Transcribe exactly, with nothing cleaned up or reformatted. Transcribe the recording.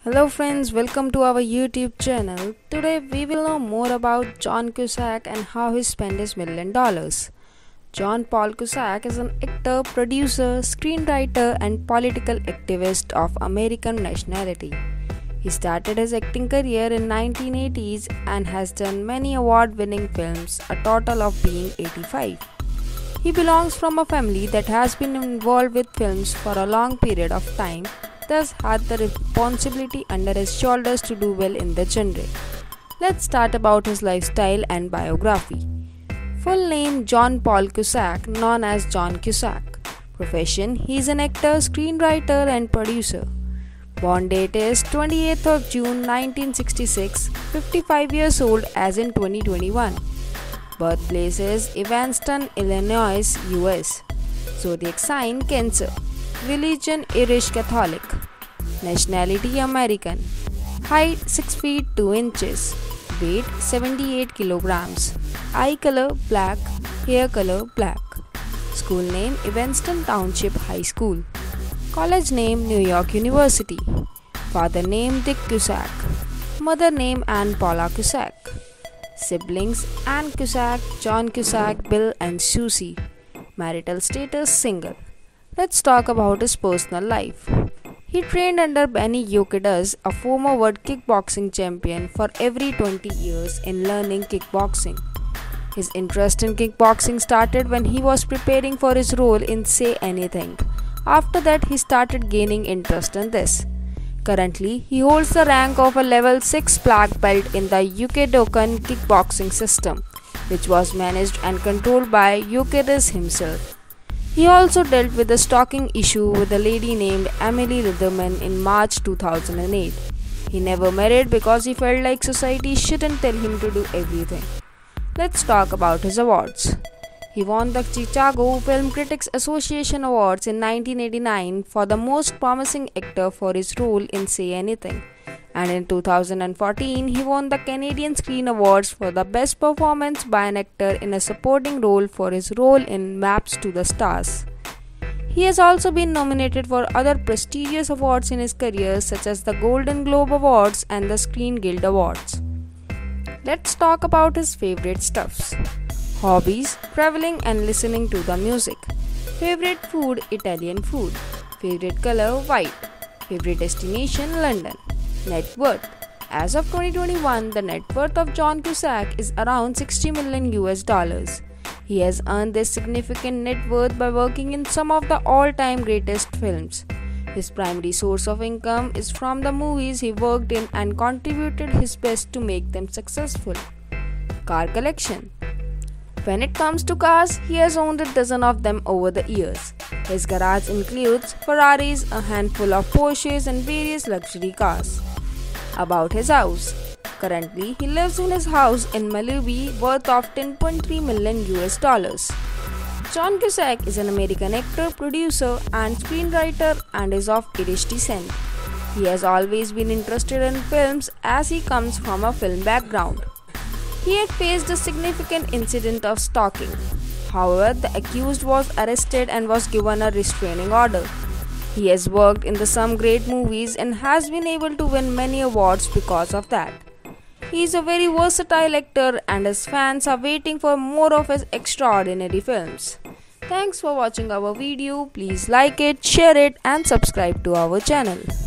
Hello friends, welcome to our YouTube channel. Today we will know more about John Cusack and how he spent his million dollars. John Paul Cusack is an actor, producer, screenwriter and political activist of American nationality. He started his acting career in nineteen eighties and has done many award-winning films, a total of being eighty-five. He belongs from a family that has been involved with films for a long period of time, thus had the responsibility under his shoulders to do well in the genre. Let's start about his lifestyle and biography. Full name John Paul Cusack, known as John Cusack. Profession: he is an actor, screenwriter and producer. Born date is twenty-eighth of June nineteen sixty-six, fifty-five years old as in twenty twenty-one. Birthplace is Evanston, Illinois, U S. Zodiac sign Cancer. Religion Irish Catholic. Nationality American. Height six feet two inches. Weight seventy-eight kilograms. Eye color black. Hair color black. School name Evanston Township High School. College name New York University. Father name Dick Cusack. Mother name Ann Paula Cusack. Siblings Ann Cusack, John Cusack, Bill and Susie. Marital status single. Let's talk about his personal life. He trained under Benny Yokidas, a former world kickboxing champion, for every twenty years in learning kickboxing. His interest in kickboxing started when he was preparing for his role in Say Anything. After that, he started gaining interest in this. Currently, he holds the rank of a level six black belt in the Yukedokan kickboxing system, which was managed and controlled by Yokidas himself. He also dealt with a stalking issue with a lady named Emily Ritherman in March two thousand eight. He never married because he felt like society shouldn't tell him to do everything. Let's talk about his awards. He won the Chicago Film Critics Association Awards in nineteen eighty-nine for the most promising actor for his role in Say Anything. And in two thousand fourteen, he won the Canadian Screen Awards for the best performance by an actor in a supporting role for his role in Maps to the Stars. He has also been nominated for other prestigious awards in his career, such as the Golden Globe Awards and the Screen Guild Awards. Let's talk about his favorite stuffs. Hobbies: traveling and listening to the music. Favorite food: Italian food. Favorite color: white. Favorite destination: London. Net worth: as of twenty twenty-one, the net worth of John Cusack is around sixty million U S dollars. He has earned this significant net worth by working in some of the all-time greatest films. His primary source of income is from the movies he worked in and contributed his best to make them successful. Car collection: when it comes to cars, he has owned a dozen of them over the years. His garage includes Ferraris, a handful of Porsches and various luxury cars. About his house: currently he lives in his house in Malibu, worth of ten point three million U S dollars. John Cusack is an American actor, producer and screenwriter and is of Irish descent. He has always been interested in films as he comes from a film background. He had faced a significant incident of stalking. However, the accused was arrested and was given a restraining order. He has worked in the some great movies and has been able to win many awards because of that. He is a very versatile actor and his fans are waiting for more of his extraordinary films. Thanks for watching our video. Please like it, share it and subscribe to our channel.